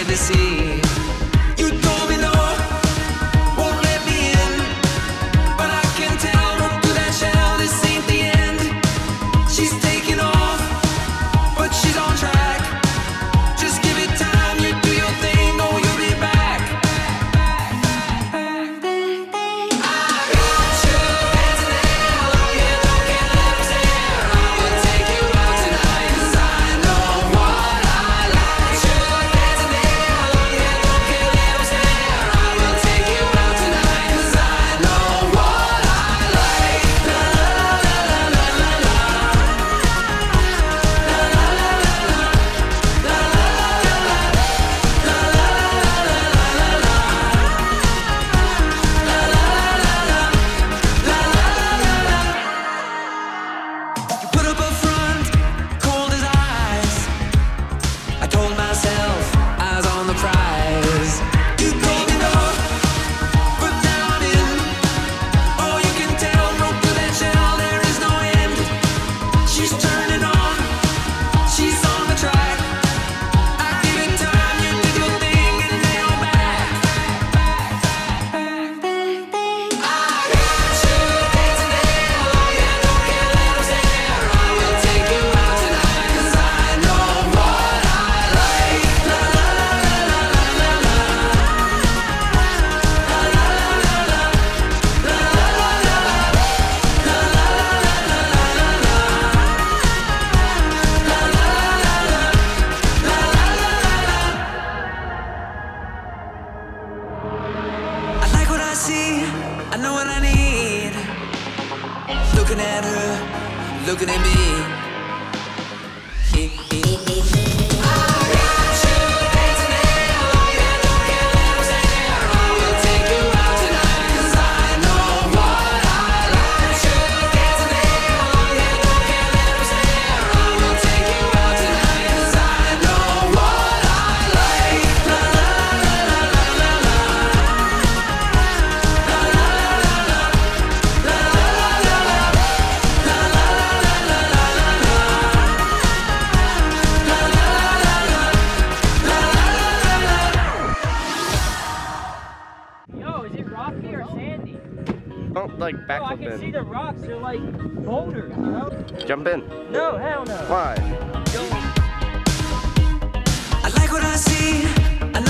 the sea. You told me no, won't let me in, but I can tell through that shell this ain't the end. She's taking off, but she's on track. Just give it time, you do your thing, oh you'll be back. I got you dancing there, looking at them stare. I will take you out tonight, 'cause I know what I like. You dancing there, looking at them stare. I will take you out tonight, 'cause I know what I like. La la la la la la la. La la la la la. La la la la la. La la la la la la la. La la la la la. La la la la la. You put up a front, cold as ice. I told myself eyes on the prize. You told me no, but now I'm in. Oh, you can tell, broke through that shell, there is no end. She's turning on, she's on the track. I give it time, you did your thing, and they all back. I got you dancing there, looking at them stare. I will take you out tonight, 'cause I know what I like. La la la la la la la. La la la la la. La la la la la. La la la la la la la. La la la la la. La la la la la. I like what I see, I know what I need. Looking at her, looking at me. I got you dancing there, looking at them stare. I will take you out tonight, 'cause I know what I like. You dancing there, looking at them stare. I will take you out tonight, 'cause I know what I like. La la la la la la la. La la la la la. La la la la la. La la la la la la la. La la la la la. La la la la la. Yo, is it rocky or sandy? Don't like No, I backflip can see in. the rocks. They're like boulders, you know? Jump in. No, hell no. Why? I like what I see, I